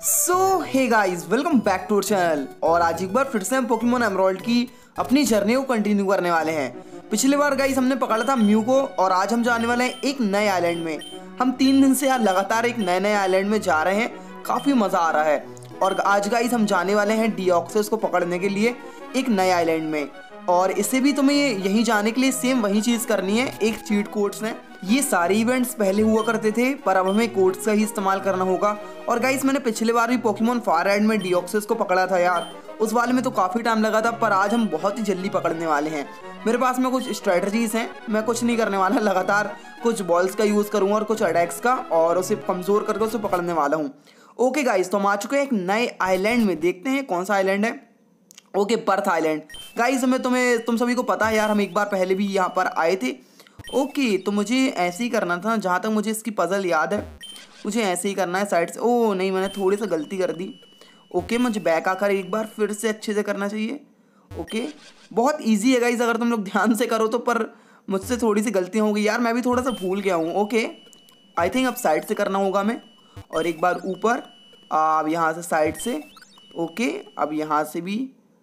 Hey guys, welcome back to our channel. और आज एक बार फिर से हम पोकेमॉन एमराल्ड की अपनी जर्नी को कंटिन्यू करने वाले हैं। पिछली बार गाइस हमने पकड़ा था म्यू को और आज हम जाने वाले हैं एक नए आइलैंड में। हम 3 दिन से यार लगातार एक नए आइलैंड में जा रहे हैं, काफ़ी मज़ा आ रहा है। और आज गाइस हम जाने वाले हैं डिओक्सिस को पकड़ने के लिए एक नए आइलैंड में। और इसे भी तुम्हें यहीं जाने के लिए सेम वही चीज़ करनी है, एक चीट कोड्स है। ये सारे इवेंट्स पहले हुआ करते थे पर अब हमें कोड्स का ही इस्तेमाल करना होगा। और गाइस मैंने पिछले बार भी पोकेमॉन फायर रेड में डिओक्सिस को पकड़ा था यार, उस वाले में तो काफ़ी टाइम लगा था, पर आज हम बहुत ही जल्दी पकड़ने वाले हैं। मेरे पास में कुछ स्ट्रेटजीज हैं, मैं कुछ नहीं करने वाला, लगातार कुछ बॉल्स का यूज़ करूँगा और कुछ अटैक्स का, और उसे कमज़ोर करके उसे पकड़ने वाला हूँ। ओके गाइस, तो हम आ चुके हैं एक नए आइलैंड में। देखते हैं कौन सा आइलैंड है। Okay, Perth island. गाइस तुम सभी को पता है यार, हम एक बार पहले भी यहाँ पर आए थे। ओके, तो मुझे ऐसे ही करना था, जहाँ तक मुझे इसकी पजल याद है मुझे ऐसे ही करना है साइड से। ओह नहीं, मैंने थोड़ी सी गलती कर दी। ओके, मुझे बैक आकर एक बार फिर से अच्छे से करना चाहिए। ओके, बहुत इजी है गाइस अगर तुम लोग ध्यान से करो तो, पर मुझसे थोड़ी सी गलतियाँ होंगी यार, मैं भी थोड़ा सा भूल गया हूँ। ओके, आई थिंक अब साइड से करना होगा मैं, और एक बार ऊपर, अब यहाँ से साइड से। ओके, अब यहाँ से भी।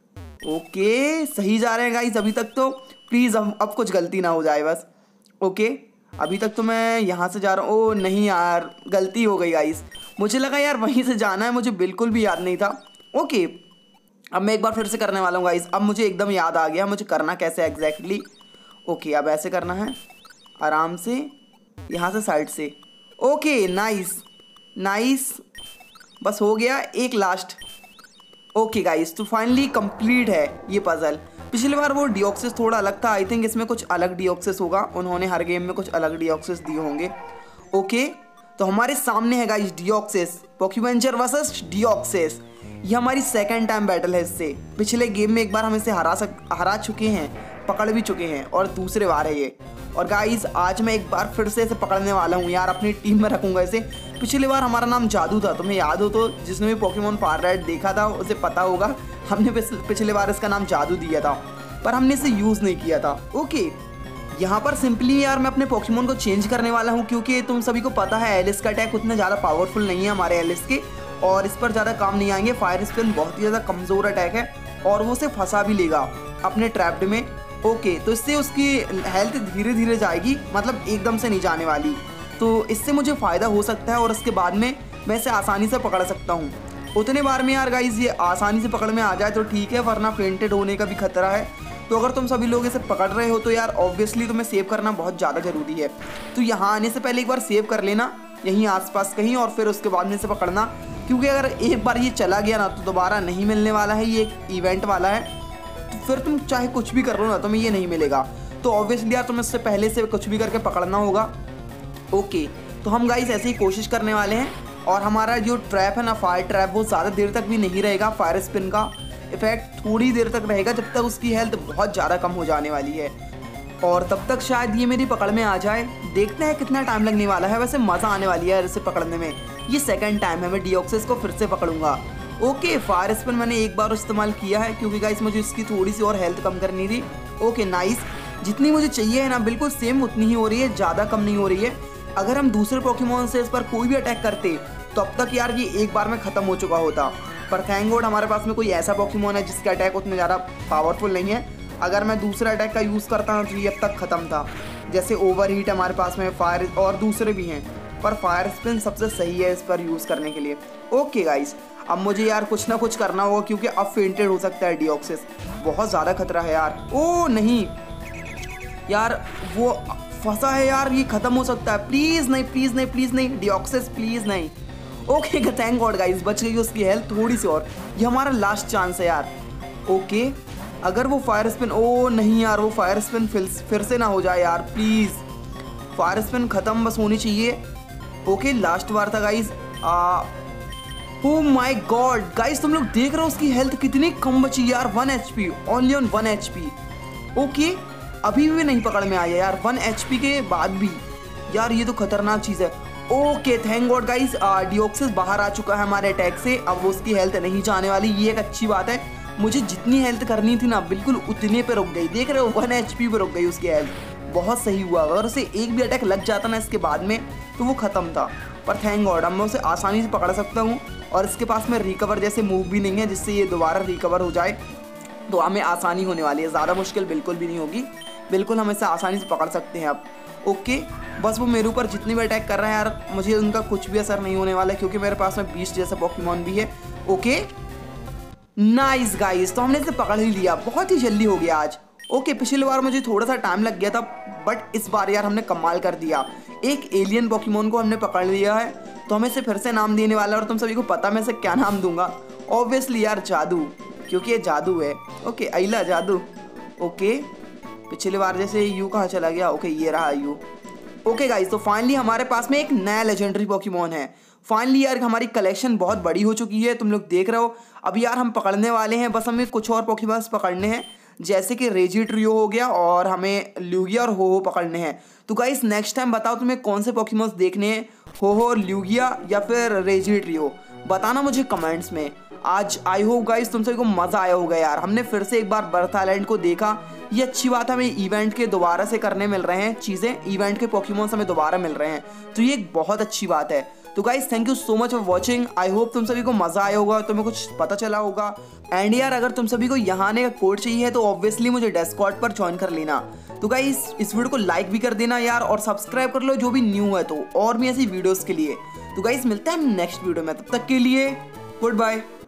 ओके, सही जा रहे हैं गाइस अभी तक तो। प्लीज़ अब कुछ गलती ना हो जाए बस। ओके, अभी तक तो मैं यहाँ से जा रहा हूँ। ओ नहीं यार, गलती हो गई गाइस, मुझे लगा यार वहीं से जाना है, मुझे बिल्कुल भी याद नहीं था। ओके, अब मैं एक बार फिर से करने वाला हूँ गाइस। अब मुझे एकदम याद आ गया मुझे करना कैसे एग्जैक्टली। ओके, अब ऐसे करना है आराम से, यहाँ से साइड से। ओके, नाइस नाइस, बस हो गया एक लास्ट। ओके गाइस, तो फाइनली कंप्लीट है ये पजल। पिछली बार वो डिओक्सिस थोड़ा अलग था, आई थिंक इसमें कुछ अलग डिओक्सिस होगा, उन्होंने हर गेम में कुछ अलग डिओक्सिस दिए होंगे। ओके, तो हमारे सामने है गाइस डिओक्सिस, पोकेवेंचर वर्सेस डिओक्सिस। ये हमारी सेकंड टाइम बैटल है इससे। पिछले गेम में एक बार हम इसे हरा चुके हैं, पकड़ भी चुके हैं, और दूसरे बार है ये। और गाइस आज मैं एक बार फिर से इसे पकड़ने वाला हूँ यार, अपनी टीम में रखूँगा इसे। पिछली बार हमारा नाम जादू था, तुम्हें याद हो तो, जिसने भी पोकेमॉन फायर रेड देखा था उसे पता होगा, हमने पिछले बार इसका नाम जादू दिया था, पर हमने इसे यूज़ नहीं किया था। ओके, यहाँ पर सिंपली यार मैं अपने पोकेमॉन को चेंज करने वाला हूँ, क्योंकि तुम सभी को पता है एलिस का अटैक उतना ज़्यादा पावरफुल नहीं है हमारे एलिस के, और इस पर ज़्यादा काम नहीं आएंगे। फायर स्पिन बहुत ही ज़्यादा कमज़ोर अटैक है और वो उसे फंसा भी लेगा अपने ट्रैप्ड में। ओके, तो इससे उसकी हेल्थ धीरे धीरे जाएगी, मतलब एकदम से नहीं जाने वाली, तो इससे मुझे फ़ायदा हो सकता है और उसके बाद में मैं इसे आसानी से पकड़ सकता हूँ। उतने बार में यार गाइस ये आसानी से पकड़ में आ जाए तो ठीक है, वरना फेंटेड होने का भी खतरा है। तो अगर तुम सभी लोग इसे पकड़ रहे हो तो यार ऑब्वियसली तुम्हें सेव करना बहुत ज़्यादा ज़रूरी है। तो यहाँ आने से पहले एक बार सेव कर लेना यहीं आसपास कहीं, और फिर उसके बाद में इसे पकड़ना, क्योंकि अगर एक बार ये चला गया ना तो दोबारा नहीं मिलने वाला है। ये एक इवेंट वाला है, तो फिर तुम चाहे कुछ भी कर लो ना तुम्हें ये नहीं मिलेगा। तो ऑब्वियसली यार तुम्हें इससे पहले से कुछ भी करके पकड़ना होगा। ओके, तो हम गाइस ऐसे ही कोशिश करने वाले हैं, और हमारा जो ट्रैप है ना, फायर ट्रैप, वो ज़्यादा देर तक भी नहीं रहेगा। फायर स्पिन का इफेक्ट थोड़ी देर तक रहेगा, जब तक उसकी हेल्थ बहुत ज़्यादा कम हो जाने वाली है, और तब तक शायद ये मेरी पकड़ में आ जाए। देखते हैं कितना टाइम लगने वाला है। वैसे मज़ा आने वाली है इसे पकड़ने में। ये सेकंड टाइम है मैं डिओक्सिस को फिर से पकड़ूंगा। ओके, फायर स्पिन मैंने एक बार इस्तेमाल किया है, क्योंकि गाइस मुझे इसकी थोड़ी सी और हेल्थ कम करनी थी। ओके नाइस, जितनी मुझे चाहिए है ना बिल्कुल सेम उतनी ही हो रही है, ज़्यादा कम नहीं हो रही है। अगर हम दूसरे पोकेमॉन से इस पर कोई भी अटैक करते तो अब तक यार ये एक बार में ख़त्म हो चुका होता, पर थैंक गॉड हमारे पास में कोई ऐसा पोकेमॉन है जिसका अटैक उतने ज़्यादा पावरफुल नहीं है। अगर मैं दूसरा अटैक का यूज़ करता हूँ तो ये अब तक ख़त्म था। जैसे ओवर हीट हमारे पास में, फायर और दूसरे भी हैं, पर फायर स्पिन सबसे सही है इस पर यूज़ करने के लिए। ओके गाइस, अब मुझे यार कुछ ना कुछ करना होगा, क्योंकि अब फेंटेड हो सकता है डिओक्सिस, बहुत ज़्यादा खतरा है यार। ओ नहीं यार, वो फंसा है यार, ये ख़त्म हो सकता है। प्लीज़ नहीं, प्लीज़ नहीं, प्लीज़ नहीं डिओक्सिस, प्लीज़ नहीं। ओके, थैंक गॉड गाइस, बच गई उसकी हेल्थ थोड़ी सी और। ये हमारा लास्ट चांस है यार। ओके, अगर वो फायर स्पिन, ओ नहीं यार, वो फायर स्पिन फिर से ना हो जाए यार, प्लीज़। फायर स्पिन ख़त्म बस होनी चाहिए। ओके, लास्ट बार था guys. Oh my God guys, तुम लोग देख रहे हो उसकी हेल्थ कितनी कम बची यार, 1 HP, only on 1 HP। Okay, अभी भी नहीं पकड़ में आया यार, 1 HP के बाद भी यार, ये तो खतरनाक चीज़ है। Okay, thank God guys, Deoxys बाहर आ चुका है हमारे अटैक से, अब वो उसकी हेल्थ नहीं जाने वाली, ये एक अच्छी बात है। मुझे जितनी हेल्थ करनी थी ना बिल्कुल उतने पे रुक गई, देख रहे हो 1 HP पे रुक गई उसकी हेल्थ। बहुत सही हुआ, अगर उसे एक भी अटैक लग जाता ना इसके बाद में तो वो ख़त्म था। पर थैंक गॉड अब मैं उसे आसानी से पकड़ सकता हूँ। और इसके पास में रिकवर जैसे मूव भी नहीं है जिससे ये दोबारा रिकवर हो जाए, तो हमें आसानी होने वाली है। ज़्यादा मुश्किल बिल्कुल भी नहीं होगी, बिल्कुल हम इसे आसानी से पकड़ सकते हैं अब। ओके, बस वो मेरे ऊपर जितनी भी अटैक कर रहा है यार, मुझे उनका कुछ भी असर नहीं होने वाला है क्योंकि मेरे पास में बीस्ट जैसा पोकेमॉन भी है। ओके नाइस गाइस, तो हमने इसे पकड़ ही लिया, बहुत ही जल्दी हो गया आज। ओके, पिछली बार मुझे थोड़ा सा टाइम लग गया था, बट इस बार यार हमने कमाल कर दिया। एक एलियन पोकेमॉन को हमने पकड़ लिया है, तो हमें इसे फिर से नाम देने वाला है। और तुम सभी को पता मैं इसे क्या नाम दूंगा? ऑब्वियसली यार जादू, क्योंकि ये जादू है। ओके अइला जादू। ओके, पिछली बार जैसे यू कहाँ चला गया? ओके ये रहा यू। ओके गाइस, तो फाइनली हमारे पास में एक नया लेजेंडरी पोकेमॉन है। फाइनली यार हमारी कलेक्शन बहुत बड़ी हो चुकी है, तुम लोग देख रहे हो। अब यार हम पकड़ने वाले हैं, बस हमें कुछ और पोकेमॉन्स पकड़ने हैं, जैसे कि रेजिट्रियो हो गया और हमें ल्यूगिया और हो पकड़ने हैं। तो गाइस नेक्स्ट टाइम बताओ तुम्हें कौन से पोकेमॉन्स देखने हैं, हो ल्यूगिया या फिर रेजिट्रियो, बताना मुझे कमेंट्स में। आज आई होप गाइस तुम सभी को मज़ा आया होगा यार। हमने फिर से एक बार बर्थ आइलैंड को देखा, ये अच्छी बात है। हमें इवेंट के दोबारा से करने मिल रहे हैं चीज़ें, इवेंट के पोकेमॉन्स हमें दोबारा मिल रहे हैं, तो ये एक बहुत अच्छी बात है। तो guys thank you so much for watching. I hope तुम सभी को मज़ा आया होगा, तुम्हें कुछ पता चला होगा। एंड यार अगर तुम सभी को यहाँ आने का कोड चाहिए तो ऑब्वियसली मुझे डिस्कॉर्ड पर ज्वाइन कर लेना। तो गाइस इस वीडियो को लाइक भी कर देना यार, और सब्सक्राइब कर लो जो भी न्यू है तो, और भी ऐसी वीडियोज़ के लिए। तो गाइस मिलते हैं नेक्स्ट वीडियो में, तब तक के लिए गुड बाय।